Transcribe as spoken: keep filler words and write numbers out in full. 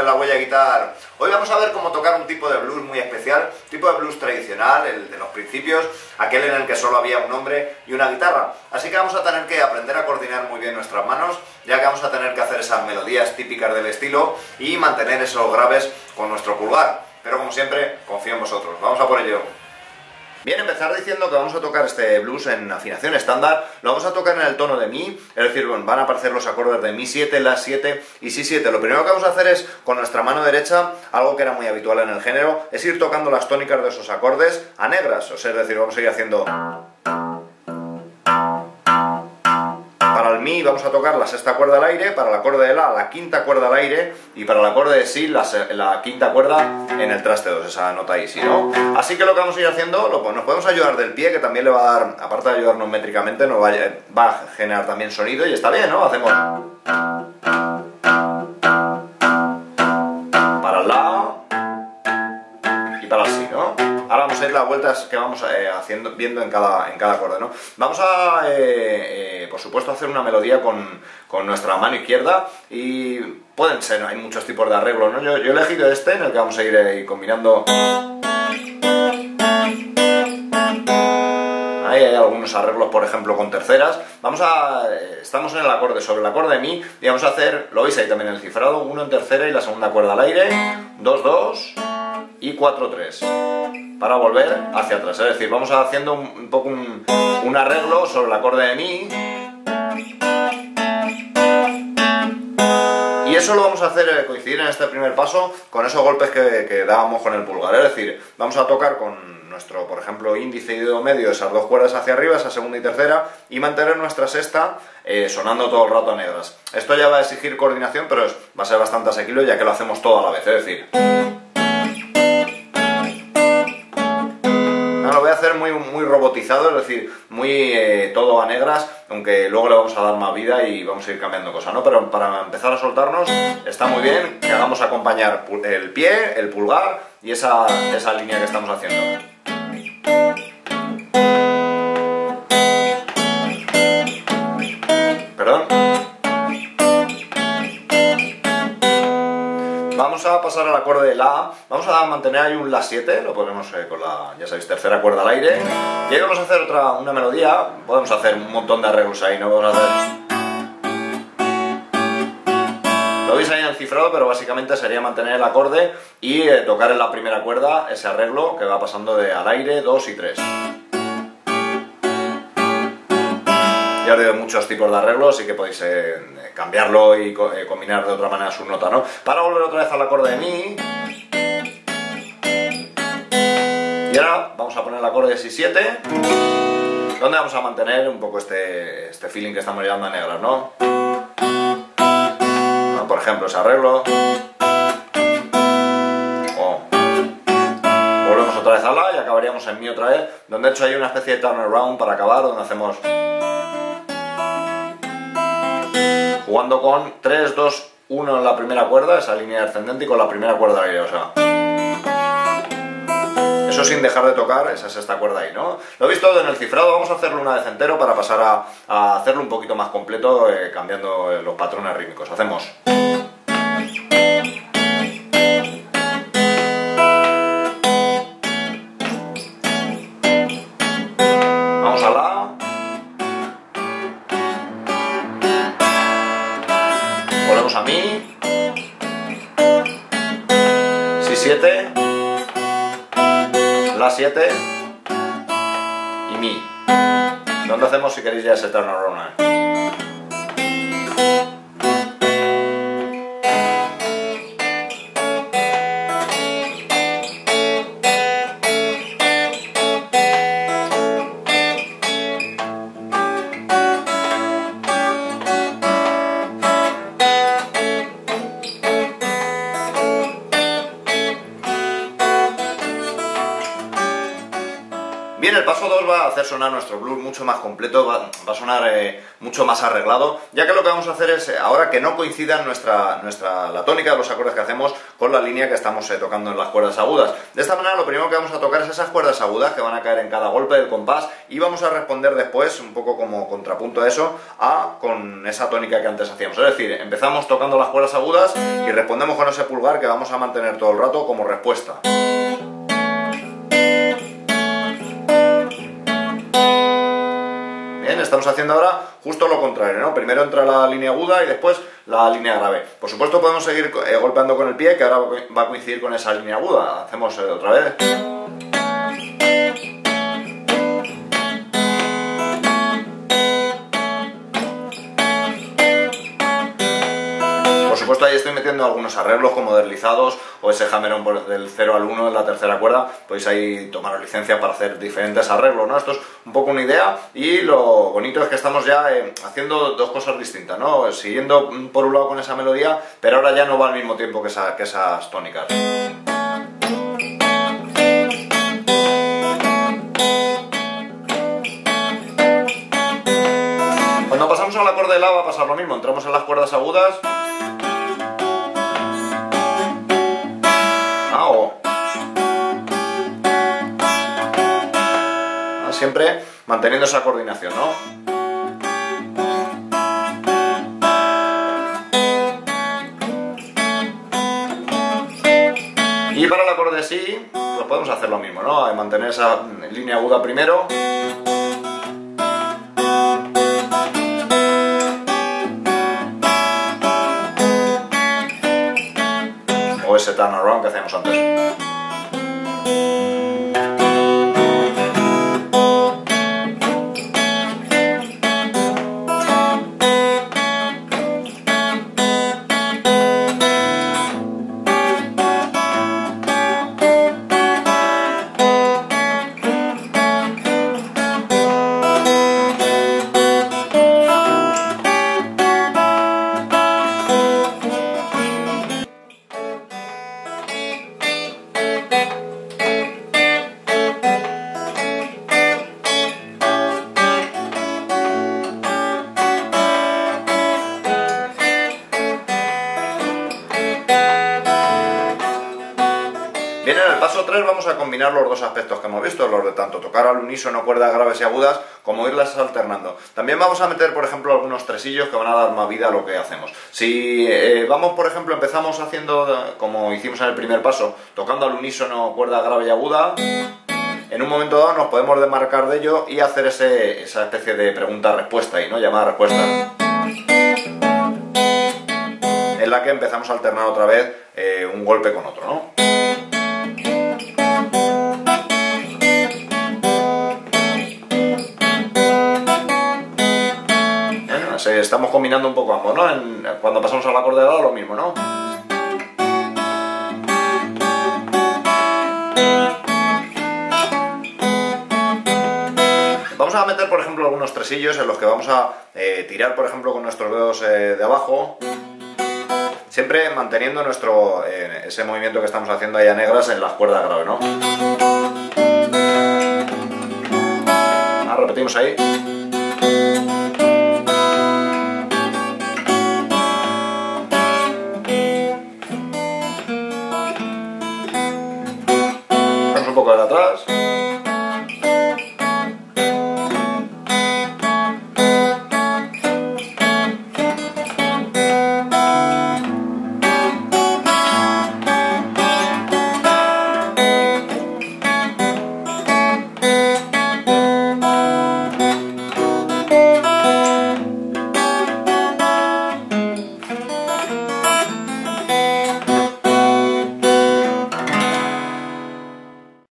La Huella Guitar. Hoy vamos a ver cómo tocar un tipo de blues muy especial, tipo de blues tradicional, el de los principios, aquel en el que solo había un hombre y una guitarra. Así que vamos a tener que aprender a coordinar muy bien nuestras manos, ya que vamos a tener que hacer esas melodías típicas del estilo y mantener esos graves con nuestro pulgar. Pero como siempre, confío en vosotros. Vamos a por ello. Bien, empezar diciendo que vamos a tocar este blues en afinación estándar, lo vamos a tocar en el tono de Mi, es decir, bueno, van a aparecer los acordes de Mi siete, La siete y Si siete. Lo primero que vamos a hacer es, con nuestra mano derecha, algo que era muy habitual en el género, es ir tocando las tónicas de esos acordes a negras, o sea, es decir, vamos a ir haciendo... Para el Mi vamos a tocar la sexta cuerda al aire, para el acorde de La, la quinta cuerda al aire, y para el acorde de Si, la, la quinta cuerda en el traste dos, esa nota ahí, Si, ¿no? Así que lo que vamos a ir haciendo, lo, nos podemos ayudar del pie, que también le va a dar, aparte de ayudarnos métricamente, nos va a, va a generar también sonido, y está bien, ¿no? Hacemos... Para el La y para el Si, ¿no? Ahora vamos a ir las vueltas que vamos eh, haciendo, viendo en cada, en cada acorde, ¿no? Vamos a, eh, eh, por supuesto, hacer una melodía con, con nuestra mano izquierda y pueden ser, hay muchos tipos de arreglos, ¿no? Yo, yo he elegido este en el que vamos a ir eh, combinando... Ahí hay algunos arreglos, por ejemplo, con terceras. Vamos a... Estamos en el acorde, sobre el acorde de Mi, y vamos a hacer, lo veis ahí también en el cifrado, uno en tercera y la segunda cuerda al aire, dos dos y cuatro tres. Para volver hacia atrás, es decir, vamos haciendo un, un poco un, un arreglo sobre el acorde de Mi, y eso lo vamos a hacer eh, coincidir en este primer paso con esos golpes que, que dábamos con el pulgar, es decir, vamos a tocar con nuestro, por ejemplo, índice y dedo medio, esas dos cuerdas hacia arriba, esa segunda y tercera, y mantener nuestra sexta eh, sonando todo el rato a negras. Esto ya va a exigir coordinación, pero es, va a ser bastante asequible ya que lo hacemos todo a la vez, es decir... Lo voy a hacer muy, muy robotizado, es decir, muy eh, todo a negras, aunque luego le vamos a dar más vida y vamos a ir cambiando cosas, ¿no? Pero para empezar a soltarnos está muy bien que hagamos acompañar el pie, el pulgar y esa, esa línea que estamos haciendo. Perdón. Vamos a pasar al acorde de La, vamos a mantener ahí un La siete, lo ponemos eh, con la, ya sabéis, tercera cuerda al aire, y ahí vamos a hacer otra, una melodía, podemos hacer un montón de arreglos ahí, ¿no? Vamos a hacer... Lo veis ahí en el cifrado, pero básicamente sería mantener el acorde y eh, tocar en la primera cuerda ese arreglo que va pasando de al aire, dos y tres. Ya os digo, muchos tipos de arreglos, así que podéis eh, cambiarlo y co eh, combinar de otra manera su nota, ¿no? Para volver otra vez al acorde de Mi. Y ahora vamos a poner el acorde de Si siete, donde vamos a mantener un poco este, este feeling que estamos llevando a negras, ¿no? ¿no? Por ejemplo, ese arreglo. O volvemos otra vez a La y acabaríamos en Mi otra vez, donde de hecho hay una especie de turnaround para acabar, donde hacemos... Jugando con tres, dos, uno en la primera cuerda, esa línea ascendente, y con la primera cuerda al aire, o sea... Eso sin dejar de tocar esa sexta cuerda ahí, ¿no? Lo habéis todo en el cifrado, vamos a hacerlo una vez entero para pasar a, a hacerlo un poquito más completo, eh, cambiando eh, los patrones rítmicos. Hacemos... Vamos a La... Volvemos a Mi, Si siete, La siete y Mi. ¿Dónde hacemos si queréis ya ese turnaround? Bien, el paso dos va a hacer sonar nuestro blues mucho más completo, va, va a sonar eh, mucho más arreglado, ya que lo que vamos a hacer es, eh, ahora que no coincidan nuestra, nuestra, la tónica de los acordes que hacemos con la línea que estamos eh, tocando en las cuerdas agudas. De esta manera lo primero que vamos a tocar es esas cuerdas agudas que van a caer en cada golpe del compás y vamos a responder después, un poco como contrapunto a eso, a con esa tónica que antes hacíamos. Es decir, empezamos tocando las cuerdas agudas y respondemos con ese pulgar que vamos a mantener todo el rato como respuesta. Bien, estamos haciendo ahora justo lo contrario, ¿no? Primero entra la línea aguda y después la línea grave. Por supuesto podemos seguir eh, golpeando con el pie, que ahora va a coincidir con esa línea aguda. Hacemos eh, otra vez. Por supuesto ahí estoy metiendo algunos arreglos como deslizados o ese hammer-on del cero al uno en la tercera cuerda, podéis ahí tomar licencia para hacer diferentes arreglos, ¿no? Esto es un poco una idea y lo bonito es que estamos ya eh, haciendo dos cosas distintas, ¿no? Siguiendo por un lado con esa melodía, pero ahora ya no va al mismo tiempo que, esa, que esas tónicas. Cuando pasamos al acorde de la va a pasar lo mismo, entramos en las cuerdas agudas. Siempre manteniendo esa coordinación, ¿no? Y para el acorde sí, pues podemos hacer lo mismo, ¿no? Mantener esa línea aguda primero. O ese turnaround que hacíamos antes. Bien, en el paso tres vamos a combinar los dos aspectos que hemos visto, los de tanto tocar al unísono cuerdas graves y agudas, como irlas alternando. También vamos a meter, por ejemplo, algunos tresillos que van a dar más vida a lo que hacemos. Si eh, vamos, por ejemplo, empezamos haciendo, como hicimos en el primer paso, tocando al unísono cuerda grave y aguda, en un momento dado nos podemos desmarcar de ello y hacer ese, esa especie de pregunta-respuesta ahí, ¿no? Llamada-respuesta. En la que empezamos a alternar otra vez eh, un golpe con otro, ¿no? Estamos combinando un poco ambos, ¿no? En, cuando pasamos al acorde de la lo mismo, ¿no? Vamos a meter, por ejemplo, algunos tresillos en los que vamos a eh, tirar, por ejemplo, con nuestros dedos eh, de abajo, siempre manteniendo nuestro eh, ese movimiento que estamos haciendo ahí a negras en las cuerdas graves, ¿no? Ah, repetimos ahí. Un poco de atrás.